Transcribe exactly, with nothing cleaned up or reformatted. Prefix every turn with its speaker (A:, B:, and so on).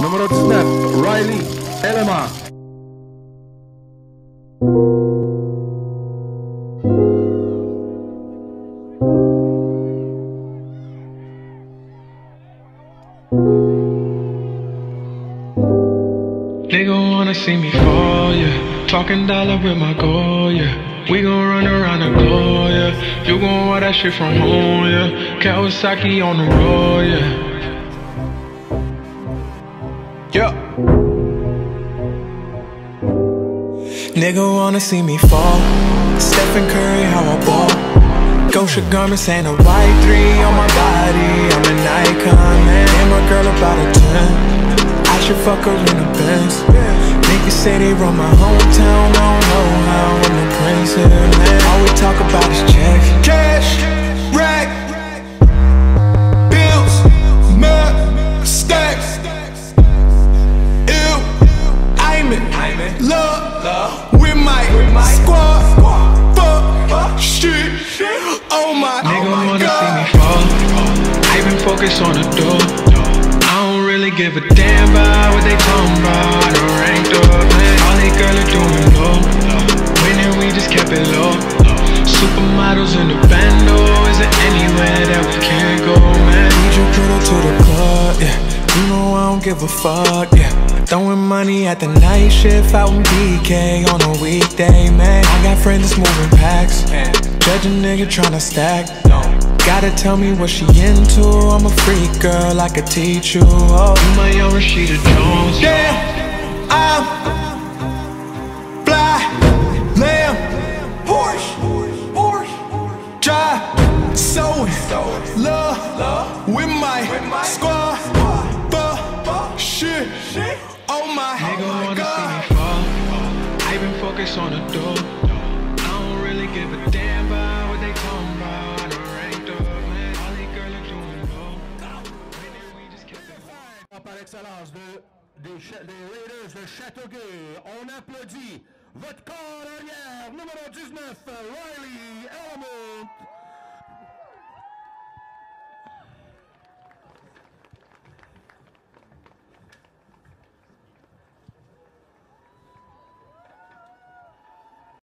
A: Numéro dix-neuf, Riley, Element.
B: Nigga wanna see me fall, yeah. Talking dollar with my goal, yeah. We gon' run around the globe, yeah. You gon' want that shit from home, yeah. Kawasaki on the road, yeah. Yeah. Nigga wanna see me fall. Stephen Curry, how I ball. Gosha garments and a white three on my body. I'm an icon, man. And my girl about a ten. I should fuck her in a Benz. Niggas say they run my hometown. I don't know how. I'm the prince here, man. All we talk about is checks. Cash, rack, bills, mud, stacks. Ew, I'm in love with my squad. Fuck, shit, oh my god. Nigga wanna see me fall. I been focused on the door. Really give a damn about what they talking about. I done ranked up, man. All they girls are doing low. Winning, we just kept it low. Supermodels in the bando. Is there anywhere that we can't go, man? Need you put her to the club, yeah. You know I don't give a fuck, yeah. Throwing money at the night shift out in B K on a weekday, man. I got friends that's moving packs. Judge a nigga tryna stack. Gotta tell me what she into. I'm a freak girl, I could teach you. Oh, you my young Rashida Jones. Damn, I'm fly, lamb, Porsche, Porsche, drive, so in love with my squad. Fuck, shit, oh my god. Nigga wanna see me fall. I been focused on the door. I don't really give a damn about what they talking about.
A: Par excellence de, des, des Raiders de Châteauguay, on applaudit votre corps arrière, numéro dix-neuf, Riley Element.